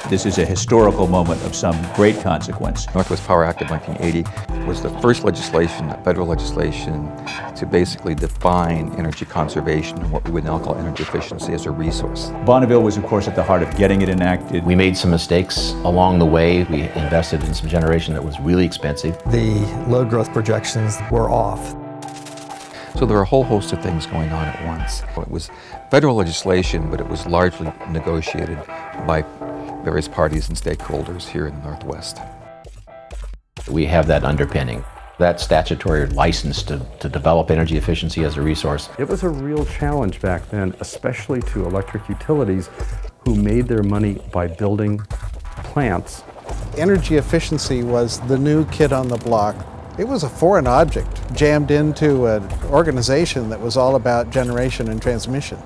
This is a historical moment of some great consequence. Northwest Power Act of 1980 was the first legislation, federal legislation, to basically define energy conservation and what we would now call energy efficiency as a resource. Bonneville was, of course, at the heart of getting it enacted. We made some mistakes along the way. We invested in some generation that was really expensive. The load growth projections were off. So there were a whole host of things going on at once. It was federal legislation, but it was largely negotiated by various parties and stakeholders here in the Northwest. We have that underpinning, that statutory license to develop energy efficiency as a resource. It was a real challenge back then, especially to electric utilities who made their money by building plants. Energy efficiency was the new kid on the block. It was a foreign object jammed into an organization that was all about generation and transmission.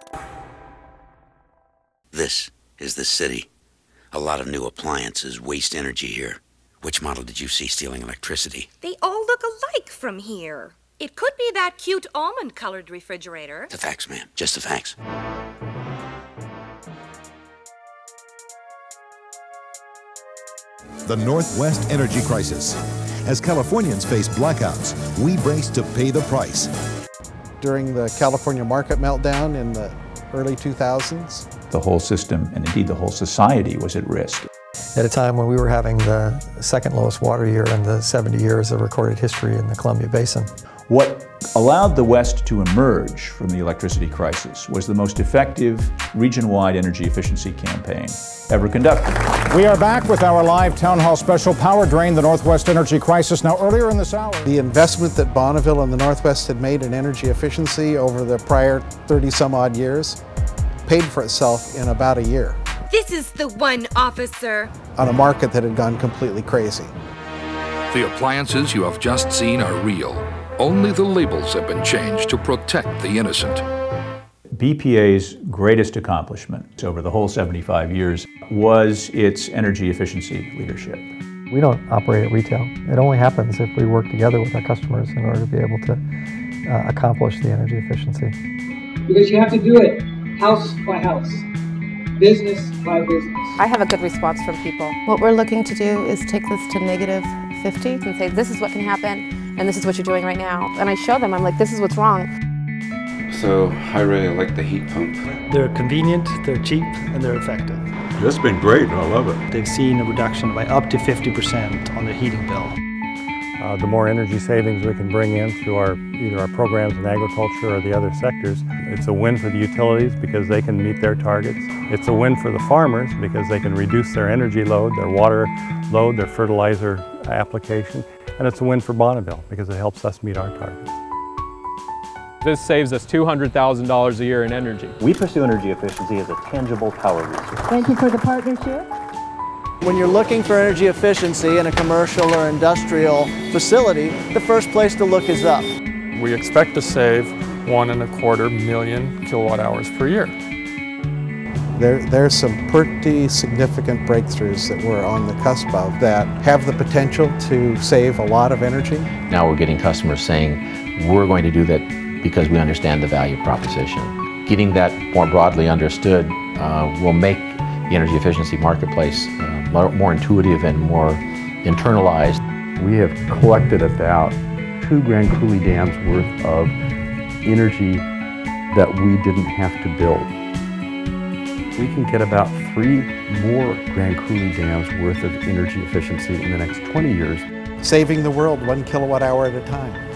This is the city. A lot of new appliances waste energy here. Which model did you see stealing electricity? They all look alike from here. It could be that cute almond-colored refrigerator. The facts, ma'am. Just the facts. The Northwest energy crisis. As Californians face blackouts, we brace to pay the price. During the California market meltdown in the early 2000s, The whole system, and indeed the whole society, was at risk. At a time when we were having the second lowest water year in the 70 years of recorded history in the Columbia Basin. What allowed the West to emerge from the electricity crisis was the most effective region-wide energy efficiency campaign ever conducted. We are back with our live town hall special, Power Drain, the Northwest Energy Crisis. Now, earlier in this hour, the investment that Bonneville and the Northwest had made in energy efficiency over the prior 30-some-odd years paid for itself in about a year. This is the one, officer. On a market that had gone completely crazy. The appliances you have just seen are real. Only the labels have been changed to protect the innocent. BPA's greatest accomplishment over the whole 75 years was its energy efficiency leadership. We don't operate at retail. It only happens if we work together with our customers in order to be able to accomplish the energy efficiency. Because you have to do it house by house, business by business. I have a good response from people. What we're looking to do is take this to -50 and say, this is what can happen, and this is what you're doing right now. And I show them, I'm like, this is what's wrong. So I really like the heat pump. They're convenient, they're cheap, and they're effective. It's been great, I love it. They've seen a reduction by up to 50% on their heating bill. The more energy savings we can bring in through either our programs in agriculture or the other sectors, it's a win for the utilities because they can meet their targets. It's a win for the farmers because they can reduce their energy load, their water load, their fertilizer application. And it's a win for Bonneville because it helps us meet our targets. This saves us $200,000 a year in energy. We pursue energy efficiency as a tangible power resource. Thank you for the partnership. When you're looking for energy efficiency in a commercial or industrial facility, the first place to look is up. We expect to save 1.25 million kilowatt hours per year. There's some pretty significant breakthroughs that we're on the cusp of that have the potential to save a lot of energy. Now we're getting customers saying, we're going to do that because we understand the value proposition. Getting that more broadly understood will make the energy efficiency marketplace more intuitive and more internalized. We have collected about 2 Grand Coulee dams worth of energy that we didn't have to build. We can get about 3 more Grand Coulee dams worth of energy efficiency in the next 20 years. Saving the world 1 kilowatt hour at a time.